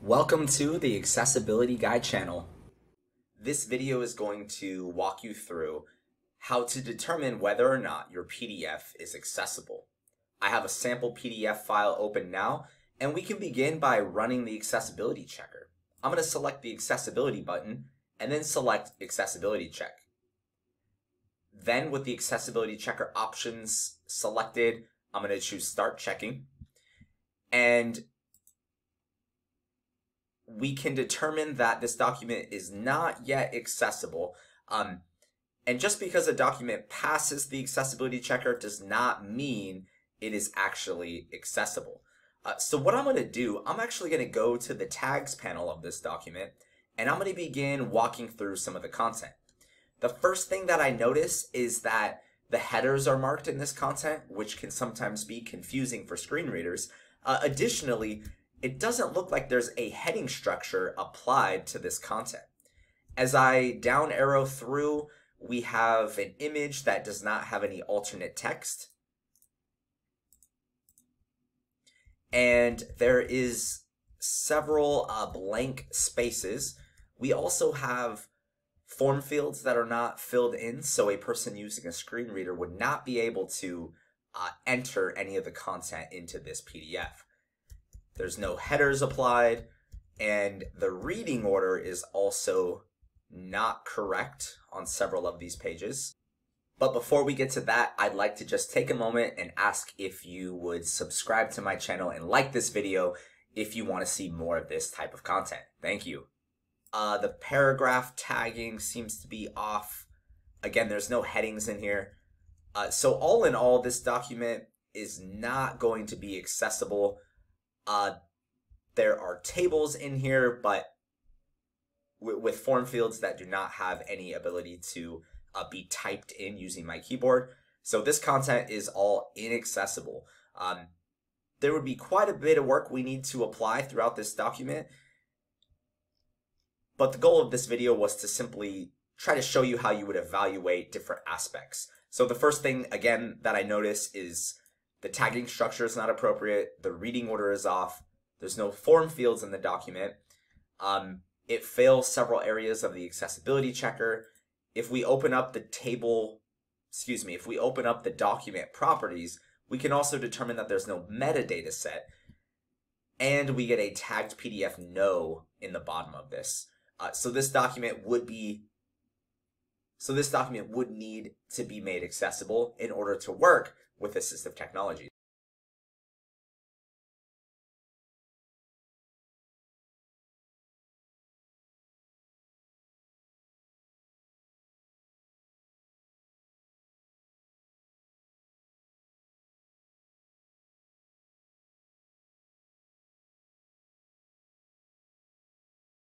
Welcome to the Accessibility Guide channel. This video is going to walk you through how to determine whether or not your PDF is accessible. I have a sample PDF file open now, and we can begin by running the accessibility checker. I'm going to select the accessibility button and then select accessibility check. Then with the accessibility checker options selected, I'm going to choose start checking. And we can determine that this document is not yet accessible. And just because a document passes the accessibility checker does not mean it is actually accessible. So what I'm going to do, I'm actually going to go to the tags panel of this document, and I'm going to begin walking through some of the content. The first thing that I notice is that the headers are marked in this content, which can sometimes be confusing for screen readers. Additionally, it doesn't look like there's a heading structure applied to this content. As I down arrow through, we have an image that does not have any alternate text. And there is several blank spaces. We also have form fields that are not filled in, so a person using a screen reader would not be able to enter any of the content into this PDF. There's no headers applied, and the reading order is also not correct on several of these pages. But before we get to that, I'd like to just take a moment and ask if you would subscribe to my channel and like this video if you want to see more of this type of content. Thank you. The paragraph tagging seems to be off. Again, there's no headings in here. So all in all, this document is not going to be accessible. There are tables in here, but with form fields that do not have any ability to be typed in using my keyboard. So this content is all inaccessible. There would be quite a bit of work we need to apply throughout this document. But the goal of this video was to simply try to show you how you would evaluate different aspects. So the first thing, again, that I notice is the tagging structure is not appropriate. The reading order is off. There's no form fields in the document. It fails several areas of the accessibility checker. If we open up the if we open up the document properties, we can also determine that there's no metadata set. And we get a tagged PDF no in the bottom of this. So this document would need to be made accessible in order to work with assistive technology.